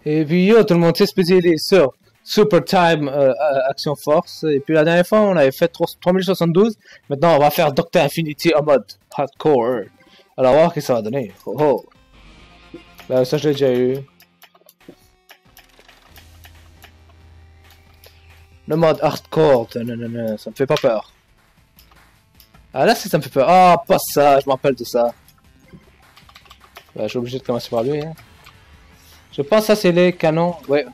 Et puis yo, tout le monde s'est spécialisé sur Super Time Action Force. Et puis la dernière fois, on avait fait 3072. Maintenant, on va faire Dr. Infinity en mode hardcore. Alors, on va voir ce que ça va donner. Oh oh. Ben, ça, je l'ai déjà eu. Le mode hardcore, non, ça me fait pas peur. Ah là, si ça me fait peur. Ah, pas ça, je me rappelle de ça. Ben, je suis obligé de commencer par lui. Hein. Je pense que ça, c'est les canons. Ouais.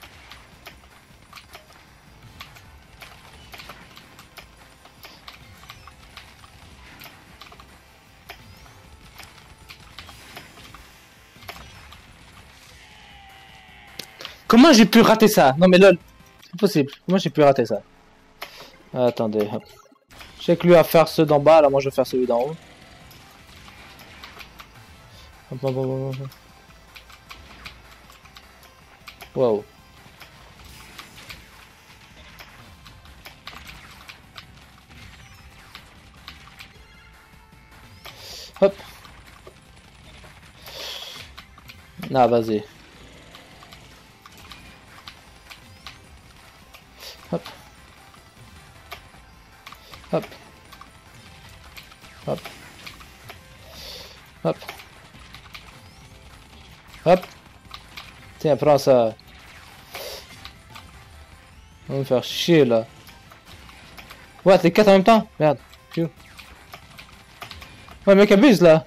Comment j'ai pu rater ça? Non mais lol, c'est possible. Comment j'ai pu rater ça? Attendez, hop. Je sais que lui va faire ceux d'en bas, alors moi je vais faire celui d'en haut. Hop, hop, hop, hop, hop. Wow. Hop. Ah, vas-y. Hop. Hop. Hop. Hop. Hop. Tiens, prends ça. On va me faire chier là. What, les 4 en même temps? Merde. Phew. Ouais, mec, abuse là.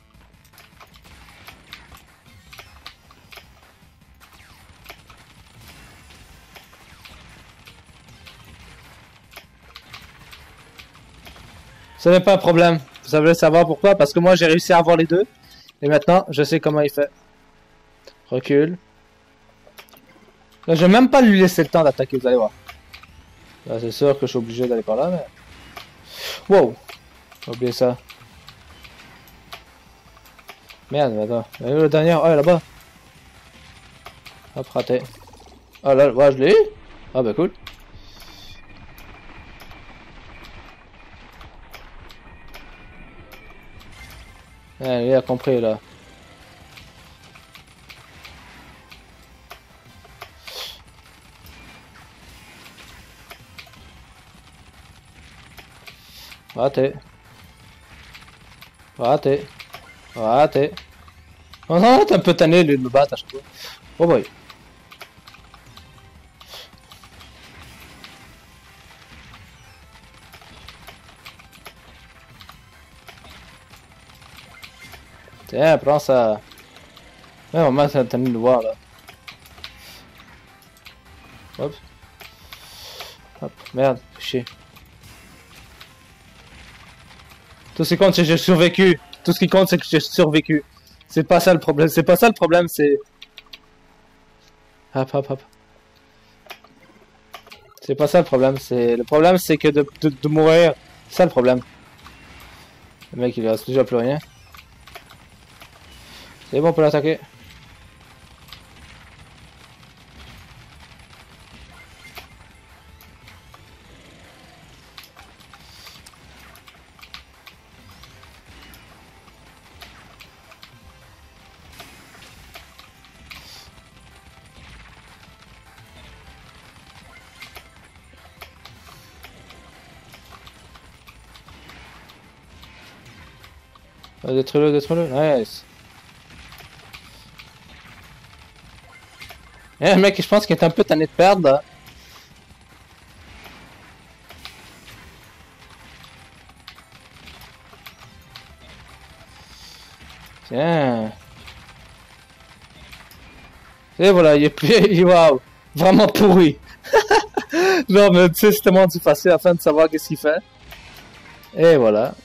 Ce n'est pas un problème. Vous savez savoir pourquoi? Parce que moi j'ai réussi à avoir les deux. Et maintenant, je sais comment il fait. Recule. Là, je vais même pas lui laisser le temps d'attaquer, vous allez voir. Là, c'est sûr que je suis obligé d'aller par là, mais... Wow! J'ai oublié ça. Merde, attends. Le dernier, oh, là-bas. Hop, raté. Oh là, ouais, je l'ai eu? Ah bah cool. Ouais, il a compris là. Raté. Raté. Raté. Oh non, t'es un peu tanné lui de me battre à chaque fois. Oh boy. Tiens, prends ça. Ouais, maman, t'as tanné de le voir là. Hop. Hop, merde, chier. Tout ce qui compte, c'est que j'ai survécu. Tout ce qui compte, c'est que j'ai survécu. C'est pas ça le problème. C'est pas ça le problème, c'est... Hop, hop, hop. C'est pas ça le problème. C'est le problème, c'est que de mourir, c'est ça le problème. Le mec, il reste déjà plus rien. C'est bon, on peut l'attaquer. Détruis-le, détruis-le. Nice. Eh, mec, je pense qu'il est un peu tanné de perdre là. Tiens. Et voilà, il est plus... Waouh. Vraiment pourri. Genre, mais tu sais, c'est tellement du facile afin de savoir qu'est-ce qu'il fait. Et voilà.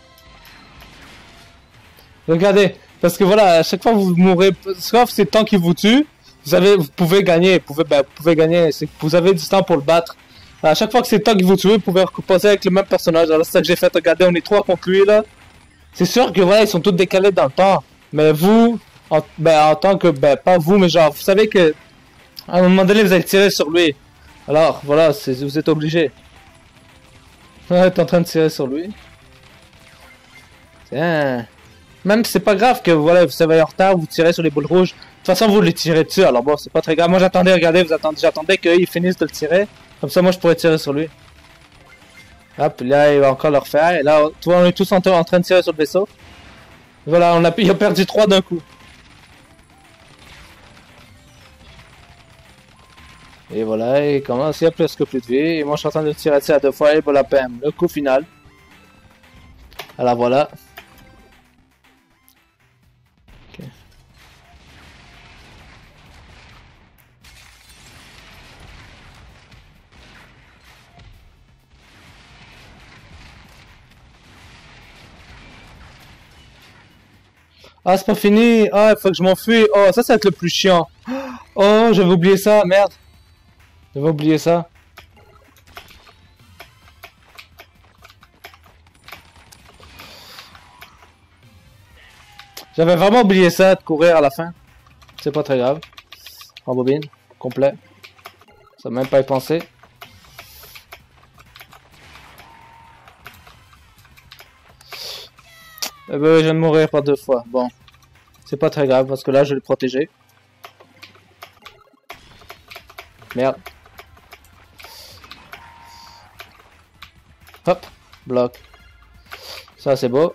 Regardez, parce que voilà, à chaque fois que vous mourrez, sauf c'est le temps qu'il vous tue, vous pouvez gagner, vous pouvez gagner, vous avez du temps pour le battre. À chaque fois que c'est le temps qu'il vous tue, vous pouvez recomposer avec le même personnage. Alors c'est ça que j'ai fait, regardez, on est 3 contre lui là. C'est sûr que voilà, ils sont tous décalés dans le temps. Mais vous, en tant que, pas vous, mais genre, vous savez que, à un moment donné, vous allez tirer sur lui. Alors, voilà, vous êtes obligé. Ouais, t'es en train de tirer sur lui. Tiens. Même si c'est pas grave que voilà, vous savez en retard, vous tirez sur les boules rouges. toute façon, vous les tirez dessus, alors bon, c'est pas très grave. Moi, j'attendais, regardez, j'attendais qu'il finisse de le tirer. Comme ça, moi, je pourrais tirer sur lui. Hop, là, il va encore le refaire. Et là, tu vois, on est tous en train de tirer sur le vaisseau. Voilà, il a perdu 3 d'un coup. Et voilà, il commence, il y a presque plus de vie. Et moi, je suis en train de tirer dessus à 2 fois. Et voilà, bam, le coup final. Alors voilà. Okay. Ah, c'est pas fini. Ah, il faut que je m'enfuis. Oh, ça va être le plus chiant. Oh, j'avais oublié ça, merde. J'avais oublié ça. J'avais vraiment oublié ça, de courir à la fin. C'est pas très grave. En bobine, complet. Ça m'a même pas y pensé. Eh ben, je viens de mourir par 2 fois. Bon. C'est pas très grave, parce que là, je vais le protéger. Merde. Hop. Bloc. Ça, c'est beau.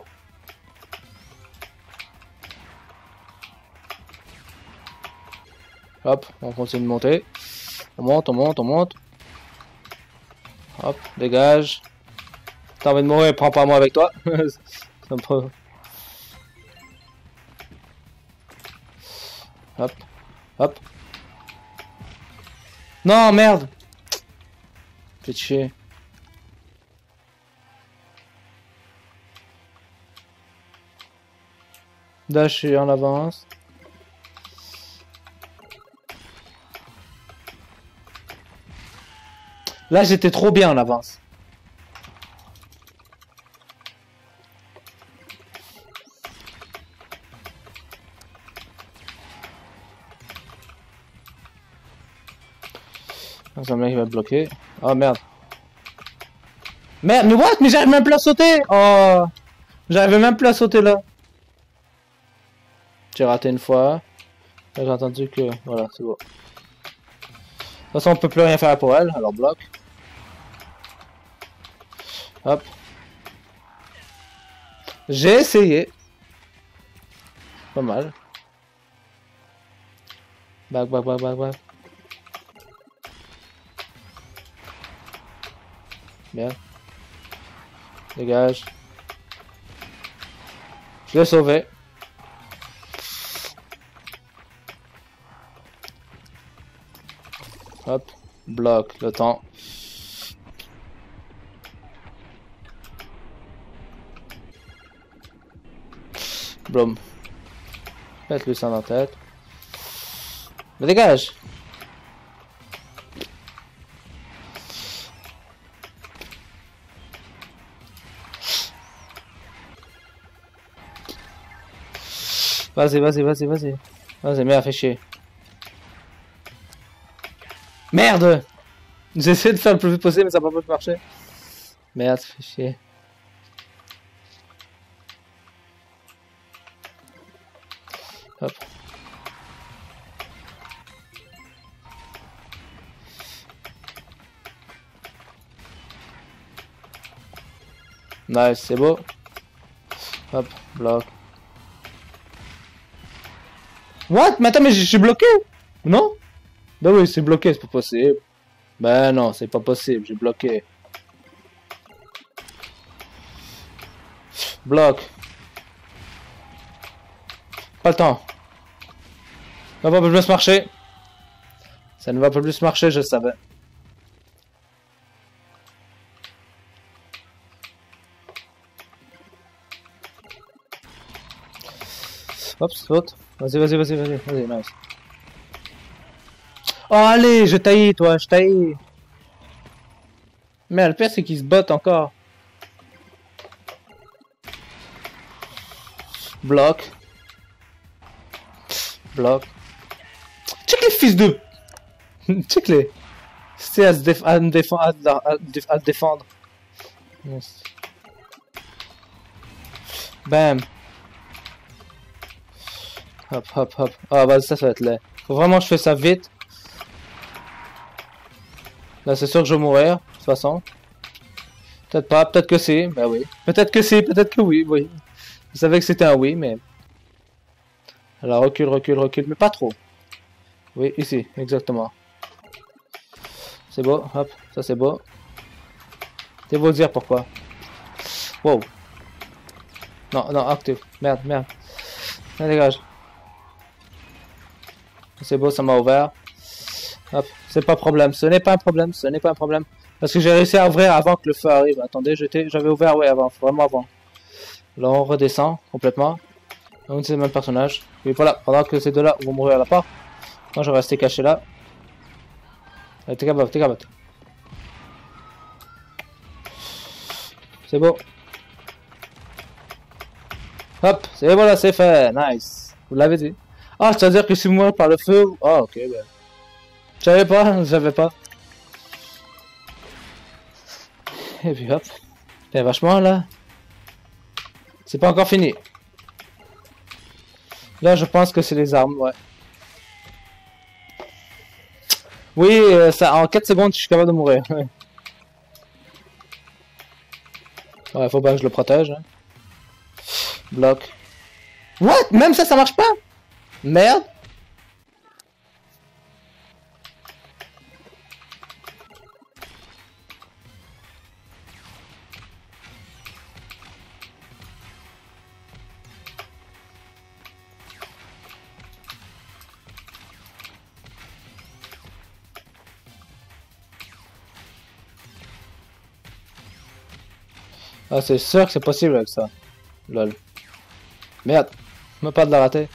Hop, on continue de monter. On monte, on monte, on monte. Hop, dégage. T'as envie de mourir, prends pas moi avec toi. C'est un peu... Hop, hop. Non, merde. Fais chier. Là, je suis en avance. Là, j'étais trop bien en avance. C'est un mec qui va bloquer. Oh merde. Merde, mais what? Mais j'arrive même plus à sauter! Oh! J'arrive même plus à sauter là. J'ai raté une fois. Là, j'ai entendu que... Voilà, c'est bon. De toute façon, on peut plus rien faire pour elle, alors bloc. Hop. J'ai essayé. Pas mal. Back, back, back, back, back. Merde. Dégage. Je l'ai sauvé. Hop. Bloc le temps. Boum. Faites-lui ça dans la tête. Mais dégage! Vas-y, vas-y, vas-y, vas-y. Vas-y, merde, fais chier. Merde! J'essaie de faire le plus vite possible, mais ça va pas marcher. Merde, ça fait chier. Hop. Nice, c'est beau. Hop, bloc. What? Mais attends, mais je suis bloqué? Non? Bah oui, c'est bloqué, c'est pas possible. Ben non, c'est pas possible, j'ai bloqué. Bloc. Pas le temps. Ça ne va pas plus marcher. Ça ne va pas plus marcher, je savais. Hop, saute. Vas-y, vas-y, vas-y, vas-y, vas-y, nice. Oh, allez, je taillis, toi, je taillis. Mais le pire, c'est qu'il se botte encore. Bloc. Bloc. Check les fils de... Check les... C'est à me défendre. Yes. Bam. Hop, hop, hop. Ah, bah ça va être laid. Faut vraiment que je fasse ça vite. Là, c'est sûr que je vais mourir, de toute façon. Peut-être pas, peut-être que c'est, ben oui. Peut-être que c'est, peut-être que oui, oui. Je savais que c'était un oui, mais... Alors, recule, recule, recule, mais pas trop. Oui, ici, exactement. C'est beau, hop, ça c'est beau. C'est beau dire pourquoi. Wow. Non, non, active. Merde, merde. Allez, dégage. C'est beau, ça m'a ouvert. Hop, c'est pas un problème, ce n'est pas un problème, ce n'est pas un problème. Parce que j'ai réussi à ouvrir avant que le feu arrive. Attendez, j'avais ouvert, ouais, avant, vraiment avant. Là, on redescend complètement. Donc, c'est le même personnage. Et voilà, pendant que ces deux-là vont mourir à la porte, moi, je vais rester caché là. Allez, t'es capable, t'es capable. C'est beau. Hop, c'est voilà, c'est fait. Nice. Vous l'avez dit. Ah, c'est-à-dire que si vous mourrez par le feu... Ah, ok, ben... Je savais pas. Et puis hop. Et vachement là. C'est pas encore fini. Là je pense que c'est les armes, ouais. Oui, ça, en 4 secondes je suis capable de mourir. Ouais, faut pas que je le protège. Hein. Bloc. What? Même ça marche pas? Merde. Ah, c'est sûr que c'est possible avec ça. Lol. Merde. Me pas de la rater.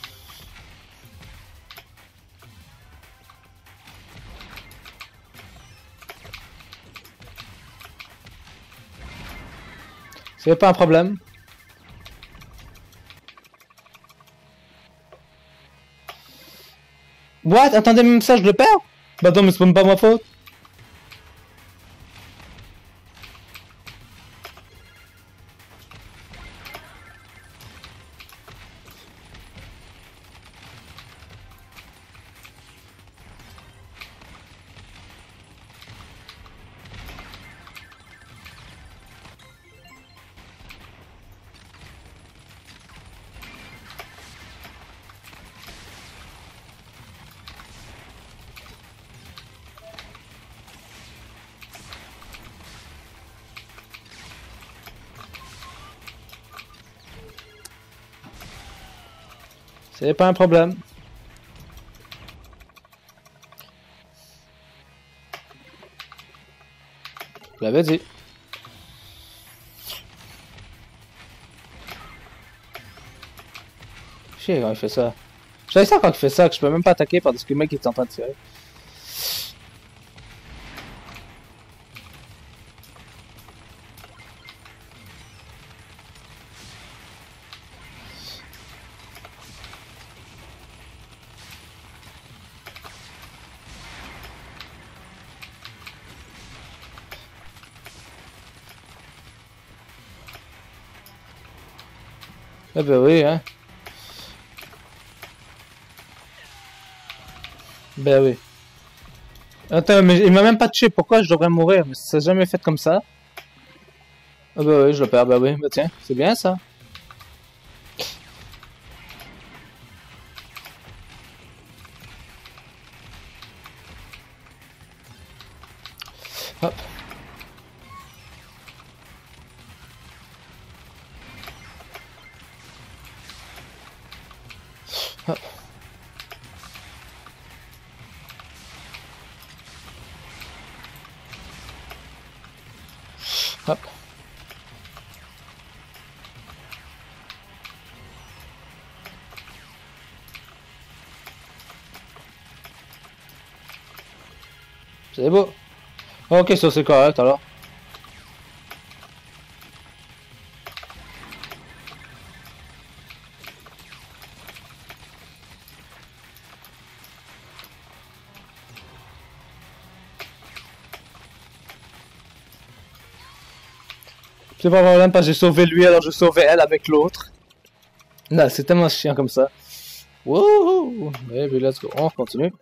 C'est pas un problème. What? Attendez, même ça je le perds? Bah non, mais c'est même pas ma faute. C'est pas un problème. Je l'avais dit. Chier quand il fait ça. Je savais ça quand il fait ça, que je peux même pas attaquer parce que le mec est en train de tirer. Eh ben oui, hein. Ben oui. Attends, mais il m'a même pas touché. Pourquoi je devrais mourir? Mais ça s'est jamais fait comme ça. Ah bah oui, je le perds. Bah oui, bah tiens, c'est bien ça. Hop. Hop. Hop. C'est beau. Ok, ça c'est correct alors. C'est pas un problème parce que j'ai sauvé lui alors je sauvais elle avec l'autre. Non, c'est tellement chiant comme ça. Wouhou! Et puis let's go, on continue.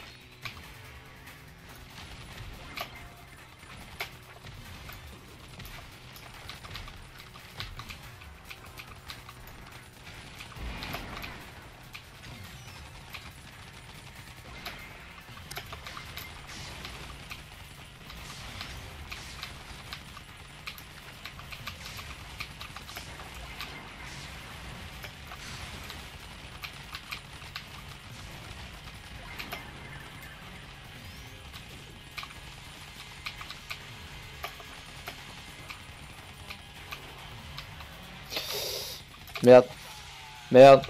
Merde. Merde.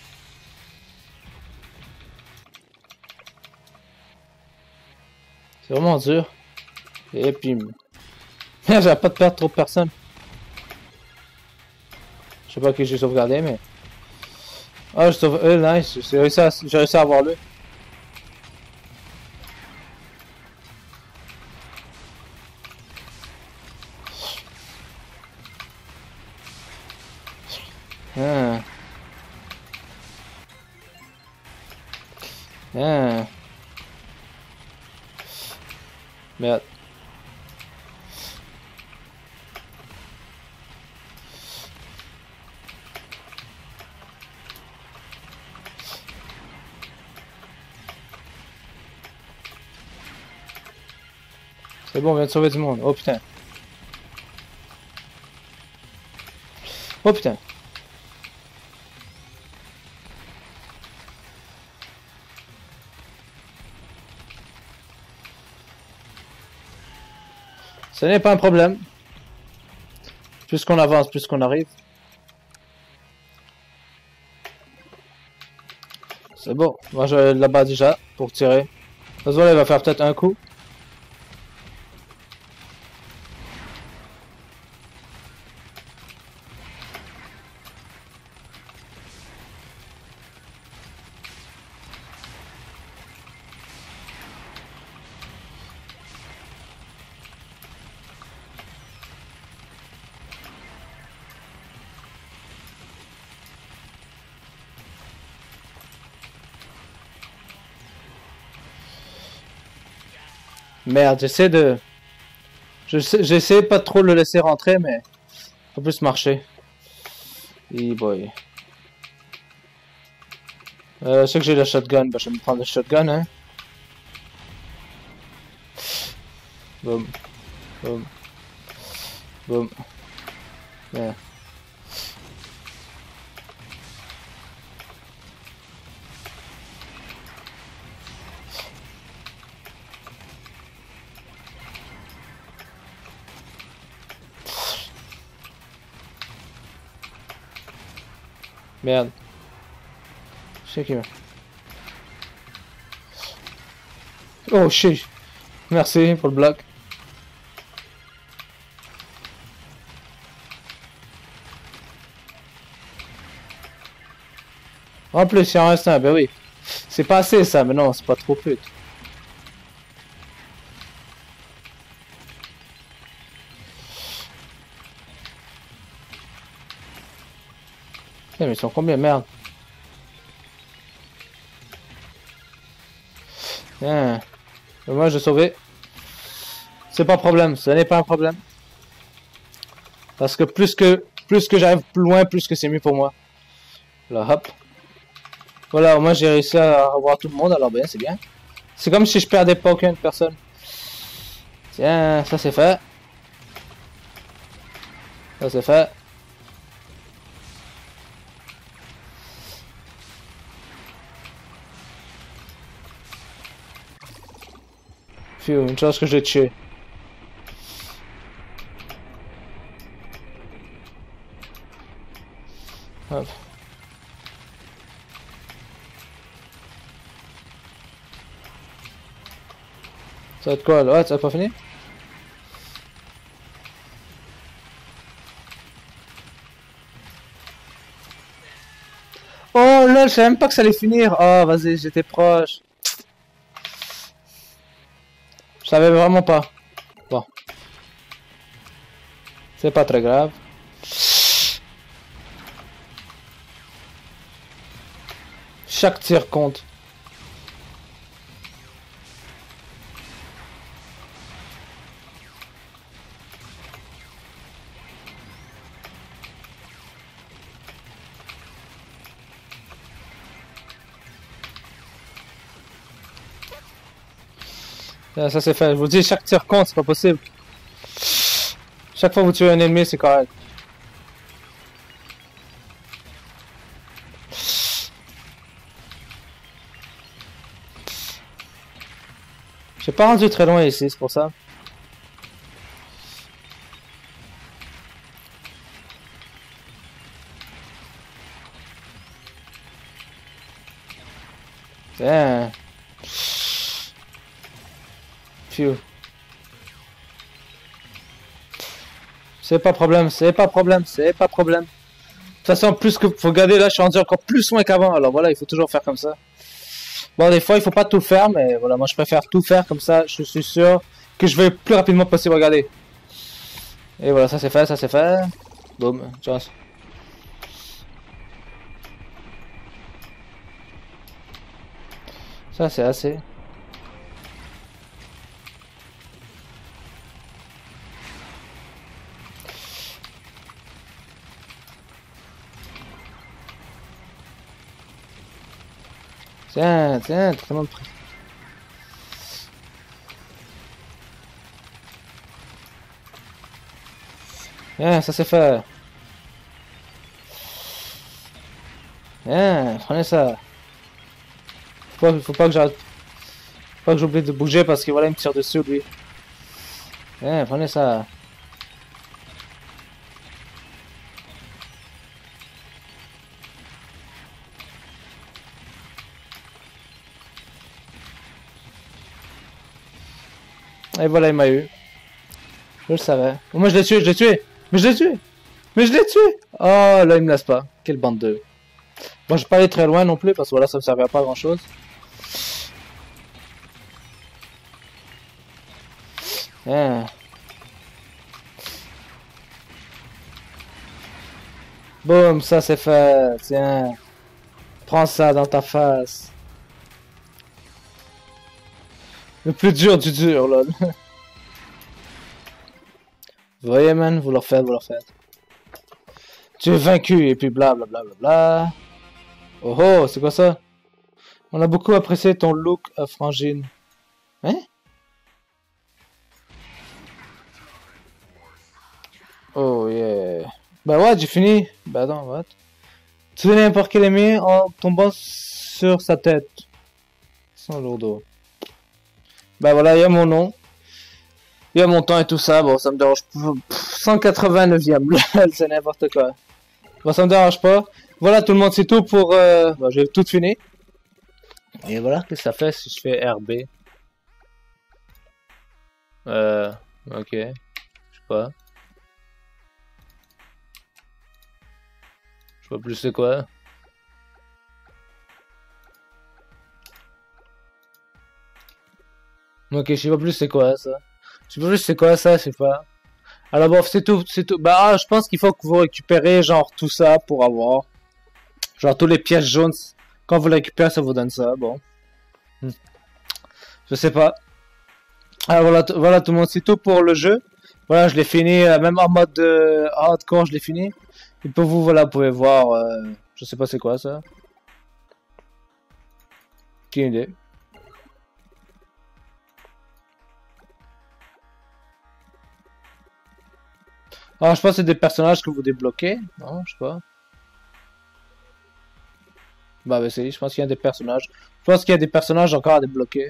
C'est vraiment dur. Et puis... Merde, j'avais pas de perdre trop de personnes. Je sais pas qui j'ai sauvegardé, mais... Ah, je sauve... nice. J'ai réussi à avoir lui. Ah. Ah. Merde. C'est bon, on vient de sauver du monde. Oh putain. Oh putain. Ce n'est pas un problème. Plus qu'on avance, plus qu'on arrive. C'est bon. Moi, je vais là-bas déjà pour tirer. Désolé, il va faire peut-être un coup. Merde, j'essaie de... J'essaie pas trop de le laisser rentrer, mais... Ça peut plus marcher. Et boy. Je sais que j'ai le shotgun, bah, je vais me prendre le shotgun, hein. Boum. Boum. Boum. Yeah. Merde. Je sais qui m'a... Oh shit. Merci pour le bloc. En plus, il en reste un, ben oui. C'est pas assez ça, mais non, c'est pas trop pute. Mais ils sont combien, merde. Hein. Moi, je sauvé. C'est pas problème, ce n'est pas un problème. Parce que plus que j'arrive plus loin, plus que c'est mieux pour moi. Là, hop. Voilà, au moins j'ai réussi à avoir tout le monde, alors bien, c'est bien. C'est comme si je perdais pas aucune personne. Tiens, ça c'est fait. Ça c'est fait. Phew, une chose que j'ai tué. Hop. Ça va être quoi là? Ouais, ça va pas fini? Oh lol, je savais même pas que ça allait finir. Oh, vas-y, j'étais proche. Je savais vraiment pas. Bon. C'est pas très grave. Chaque tir compte. Ça c'est fait. Je vous dis, chaque tir compte, c'est pas possible. Chaque fois que vous tuez un ennemi, c'est correct. J'ai pas rendu très loin ici, c'est pour ça. Tiens. Phew. C'est pas problème, c'est pas problème, c'est pas problème. De toute façon, plus que faut regarder là, je suis rendu encore plus loin qu'avant. Alors voilà, il faut toujours faire comme ça. Bon, des fois, il faut pas tout faire, mais voilà, moi je préfère tout faire comme ça. Je suis sûr que je vais le plus rapidement possible. Regarder. Et voilà, ça c'est fait, ça c'est fait. Boum, chance. Ça c'est assez. Tiens, tiens, tout le monde pris. Tiens, ça c'est fait. Tiens, prenez ça. Faut pas que j'arrête. Faut pas que j'oublie de bouger parce que voilà, il me tire dessus lui. Tiens, prenez ça. Et voilà, il m'a eu. Je le savais. Oh, moi je l'ai tué, je l'ai tué. Mais je l'ai tué. Mais je l'ai tué. Oh, là il me laisse pas. Quelle bande de... Bon, je vais pas aller très loin non plus parce que voilà, ça me servait à pas grand chose. Tiens. Boum, ça c'est fait. Tiens. Prends ça dans ta face. Le plus dur du dur, lol. Vous voyez, man, vous le refaites, vous le refaites. Tu es vaincu, et puis bla bla bla bla bla. Oh oh, c'est quoi ça? On a beaucoup apprécié ton look à frangine. Hein? Oh yeah. Bah ouais, j'ai fini. Bah non, what? Tu es n'importe quel ennemi en tombant sur sa tête. Sans lourdeau. Bah voilà, il y a mon nom. Il y a mon temps et tout ça. Bon, ça me dérange pas. 189e. C'est n'importe quoi. Bon, ça me dérange pas. Voilà, tout le monde, c'est tout pour... Bon, j'ai tout fini. Et voilà, qu'est-ce que ça fait si je fais RB? Ok. Je sais pas. Je vois plus c'est quoi. Ok, je sais pas plus c'est quoi ça. Je sais pas plus c'est quoi ça, je sais pas. Alors bon, c'est tout, c'est tout. Bah, je pense qu'il faut que vous récupérez genre tout ça pour avoir. Genre tous les pièces jaunes. Quand vous les récupérez, ça vous donne ça, bon. Je sais pas. Alors voilà, voilà tout le monde, c'est tout pour le jeu. Voilà, je l'ai fini, même en mode hardcore, je l'ai fini. Et pour vous, voilà, vous pouvez voir, je sais pas c'est quoi ça. Aucune idée. Ah, je pense que c'est des personnages que vous débloquez. Non, je sais pas. Bah, c'est, je pense qu'il y a des personnages. Je pense qu'il y a des personnages encore à débloquer.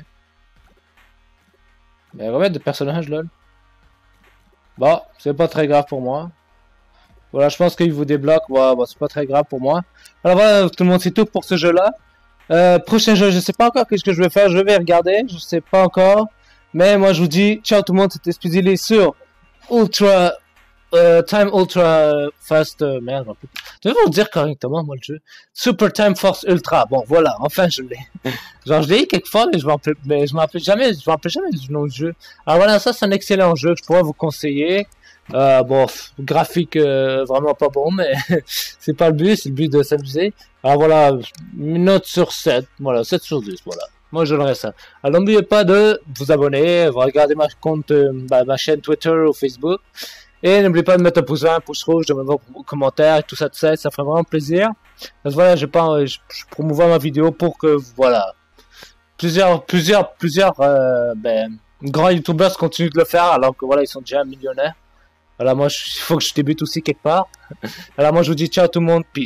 Mais remettre des personnages, lol. Bon, c'est pas très grave pour moi. Voilà, je pense qu'il vous débloque. Ouais, bon, c'est pas très grave pour moi. Alors voilà, tout le monde, c'est tout pour ce jeu-là. Prochain jeu, je sais pas encore qu'est-ce que je vais faire. Je vais regarder, je sais pas encore. Mais moi, je vous dis, ciao tout le monde, c'était Speedyly sur Ultra... Time Ultra Fast, merde, je vais vous dire correctement, moi, le jeu. Super Time Force Ultra. Bon, voilà, enfin, je l'ai. Genre, je l'ai eu quelquefois, mais je m'en rappelle jamais du nom du jeu. Alors voilà, ça, c'est un excellent jeu que je pourrais vous conseiller. Bon, graphique vraiment pas bon, mais c'est pas le but de s'amuser. Alors voilà, une note sur 7, voilà, 7 sur 10, voilà. Moi je donnerais ça. Alors n'oubliez pas de vous abonner, vous regardez ma compte, ma chaîne Twitter ou Facebook. Et n'oubliez pas de mettre un pouce vert, un pouce rouge, de mettre vos commentaires, tout ça, ça ferait vraiment plaisir. Parce que voilà, je promouvois ma vidéo pour que, voilà, plusieurs, grands youtubeurs continuent de le faire alors que voilà, ils sont déjà millionnaires. Voilà, moi, il faut que je débute aussi quelque part. Alors moi, je vous dis ciao tout le monde, peace.